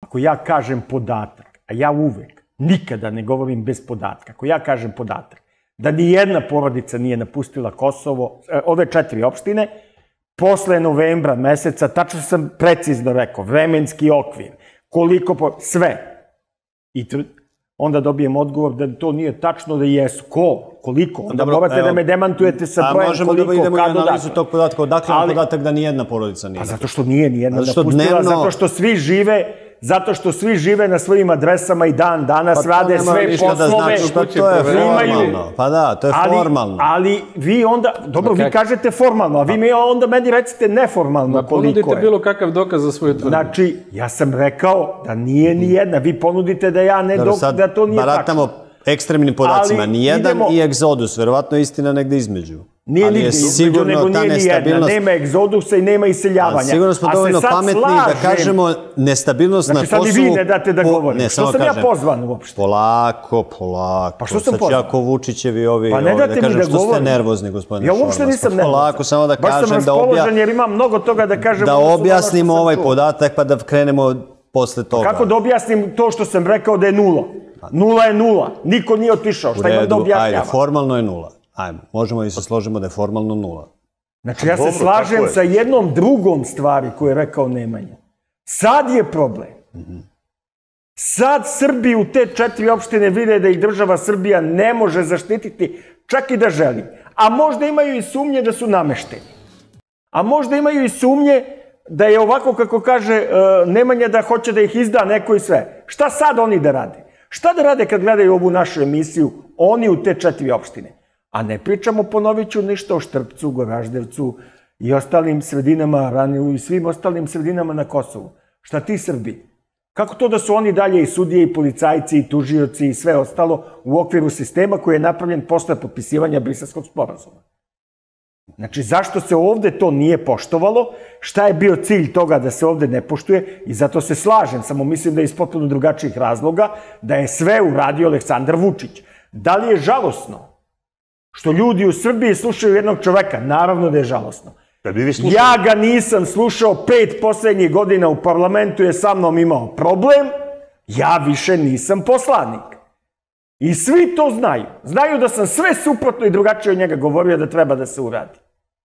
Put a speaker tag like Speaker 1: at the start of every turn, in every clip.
Speaker 1: ako ja kažem podatak, a ja uvek, nikada ne govorim bez podatka, ako ja kažem podatak, da ni jedna porodica nije napustila Kosovo, ove 4 opštine, posle novembra meseca, tačno sam precizno rekao, vremenski okvir, koliko, sve. I onda dobijem odgovor da to nije tačno, da jesu. Koliko? Onda morate da me demantujete sa brojem koliko,
Speaker 2: možemo da idemo i
Speaker 1: kada,
Speaker 2: analizu tog podatka. Odakle je podatak da nijedna porodica nije?
Speaker 1: Pa zato što nije nijedna napustila, zato što svi žive na svojim adresama i dan danas rade sve poslove.
Speaker 2: Pa to je formalno. Pa da, to je formalno.
Speaker 1: Ali vi onda, dobro, vi kažete formalno, a vi mi onda meni recite neformalno koliko je.
Speaker 3: Ponudite bilo kakav dokaz za svoju tvrdnju.
Speaker 1: Znači, ja sam rekao da nije nijedna, vi ponudite da ja ne da to nije tačno.
Speaker 2: Baratamo ekstremnim podacima, nijedan i egzodus, verovatno je istina negde između.
Speaker 1: Nije nigde između, nego nije nijedna. Nema egzodusa i nema iseljavanja.
Speaker 2: Sigurno smo dovoljno pametni da kažemo nestabilnost na Kosovu...
Speaker 1: Znači sad i vi ne date da govorim. Što sam ja pozvan uopšte?
Speaker 2: Polako.
Speaker 1: Pa što sam pozvan?
Speaker 2: Sad ću jako Vučićevi ovi
Speaker 1: da kažem
Speaker 2: što ste nervozni, gospodine Šormaz.
Speaker 1: Ja uopšte nisam nervozan.
Speaker 2: Polako, samo da kažem da...
Speaker 1: Baš sam raspoložen jer imam mnogo toga da kažem...
Speaker 2: Da objasnimo ovaj podatak pa da krenemo posle toga.
Speaker 1: Kako da objasnim to što sam rekao da je 0? 0 je 0. Niko nije otišao. Šta imam da objašnjava?
Speaker 2: Ajde, formalno je 0. Ajmo, možemo i se složimo da je formalno 0.
Speaker 1: Znači, ja se slažem sa jednom drugom stvari koju je rekao Nemanja. Sad je problem. Sad Srbi u te 4 opštine vide da ih država Srbija ne može zaštititi, čak i da želi. A možda imaju i sumnje da su namešteni. A možda imaju i sumnje da je ovako, kako kaže Nemanja, da hoće da ih izda neko i sve. Šta sad oni da rade? Šta da rade kad gledaju ovu našu emisiju, oni u te 4 opštine? A ne pričamo, ponovit ću, ništa o Štrpcu, Goraždevcu i ostalim sredinama, Raniju i svim ostalim sredinama na Kosovu. Šta ti Srbi? Kako to da su oni dalje i sudije, i policajci, i tužioci i sve ostalo u okviru sistema koji je napravljen posle potpisivanja Briselskog sporazuma? Znači, zašto se ovde to nije poštovalo? Šta je bio cilj toga da se ovde ne poštuje? I zato se slažem, samo mislim da je iz potpuno drugačijih razloga, da je sve uradio Aleksandar Vučić. Da li je žalosno što ljudi u Srbiji slušaju jednog čoveka? Naravno da je žalosno. Ja ga nisam slušao 5 poslednjih godina u parlamentu, je sa mnom imao problem, ja više nisam poslanik. I svi to znaju. Znaju da sam sve suprotno i drugačije od njega govorio da treba da se uradi.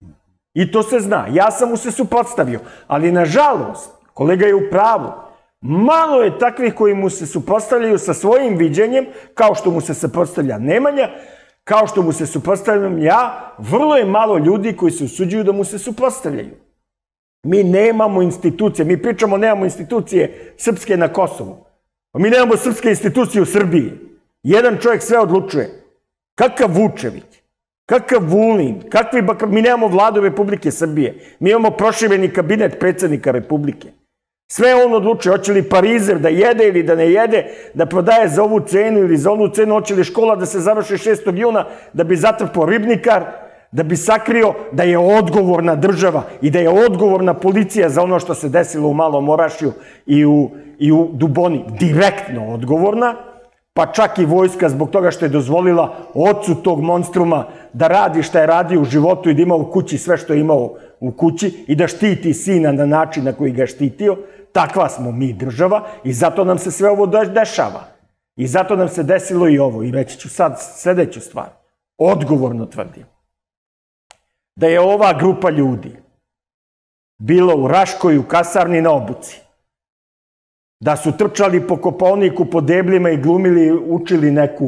Speaker 1: I to se zna. Ja sam mu se suprotstavio. Ali nažalost, kolega je u pravu, malo je takvih koji mu se suprotstavljaju sa svojim viđenjem, kao što mu se suprotstavlja Nemanja, kao što mu se suprotstavljam ja, vrlo je malo ljudi koji se usuđuju da mu se suprotstavljaju. Mi nemamo institucije, mi pričamo nemamo institucije srpske na Kosovu. Mi nemamo srpske institucije u Srbiji. Jedan čovjek sve odlučuje. Kakav Vučević? Kakav Vulin? Mi nemamo vladu Republike Srbije. Mi imamo prošireni kabinet predsjednika Republike. Sve on odlučuje. Hoće li parizer da jede ili da ne jede, da prodaje za ovu cenu ili za onu cenu, hoće li škola da se završi 6. juna da bi zatrpao ribnikar, da bi sakrio da je odgovorna država i da je odgovorna policija za ono što se desilo u Malom Orašju i u Duboni. Direktno odgovorna. Pa čak i vojska zbog toga što je dozvolila ocu tog monstruma da radi šta je radio u životu i da ima u kući sve što je imao u kući i da štiti sina na način na koji ga je štitio. Takva smo mi država i zato nam se sve ovo dešava. I zato nam se desilo i ovo. I reći ću sad sledeću stvar. Odgovorno tvrdim da je ova grupa ljudi bila u Raškoj, u kasarni na obuci. Da su trčali po Kopaoniku, po debljima i glumili, učili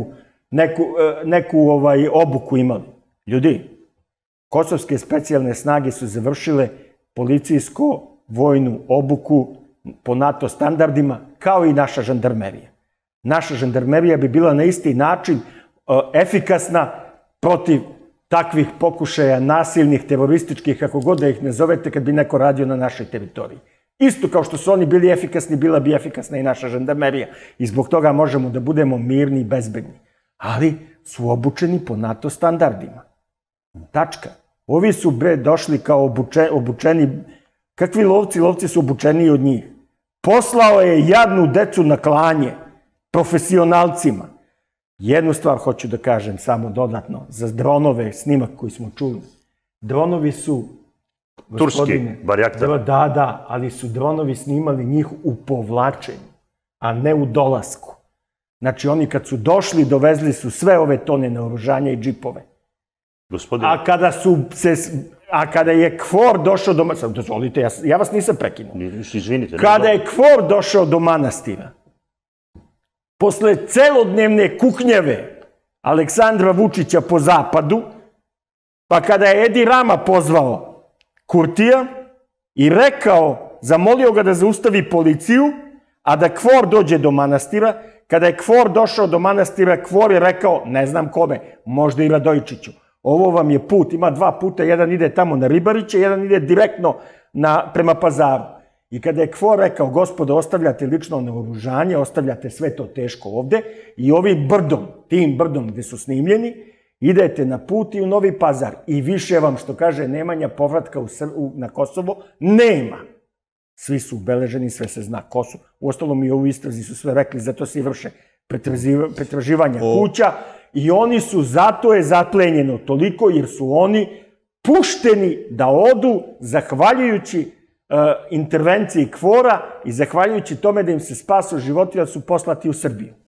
Speaker 1: neku obuku imali. Ljudi, kosovske specijalne snage su završile policijsko-vojnu obuku po NATO standardima, kao i naša žandarmerija. Naša žandarmerija bi bila na isti način efikasna protiv takvih pokušaja nasilnih, terorističkih, kako god da ih ne zovete, kad bi neko radio na našoj teritoriji. Isto kao što su oni bili efikasni, bila bi efikasna i naša žandarmerija. I zbog toga možemo da budemo mirni i bezbedni. Ali su obučeni po NATO standardima. Tačka. Ovi su došli kao obučeni. Kakvi lovci? Lovci su obučeniji od njih. Poslao je jadnu decu na klanje profesionalcima. Jednu stvar hoću da kažem samo dodatno za dronove, snimak koji smo čuli. Dronovi su...
Speaker 4: Turski, Barjaktar.
Speaker 1: Da, ali su dronovi snimali njih u povlačenju. a ne u dolasku. Znači, oni kad su došli, dovezli su sve ove tone naoružanja i džipove. A kada je KFOR došao do... Dozvolite, ja vas nisam prekinuo.
Speaker 4: Izvinite.
Speaker 1: Kada je KFOR došao do manastira, posle celodnevne kuknjeve Aleksandra Vučića po zapadu, pa kada je Edi Rama pozvao Kurtija i rekao, zamolio ga da zaustavi policiju, a da KFOR dođe do manastira, kada je KFOR došao do manastira, KFOR je rekao, ne znam kome, možda i Radojičiću, ovo vam je put, ima 2 puta, jedan ide tamo na Ribariće, jedan ide direktno prema Pazaru. I kada je KFOR rekao, gospodo, ostavljate lično naoružanje, ostavljate sve to teško ovde i ovim brdom, tim brdom gde su snimljeni, idete na put i u Novi Pazar. I više vam, što kaže Nemanja, povratka na Kosovo nema. Svi su ubeleženi, sve se zna ko su. Uostalom i ovu istrazi su sve rekli, zato se i vrše pretraživanja kuća. I oni su, zato je zaplenjeno toliko, jer su oni pušteni da odu, zahvaljujući intervenciji KFOR-a i zahvaljujući tome da im se spasu životi, da su poslati u Srbiju.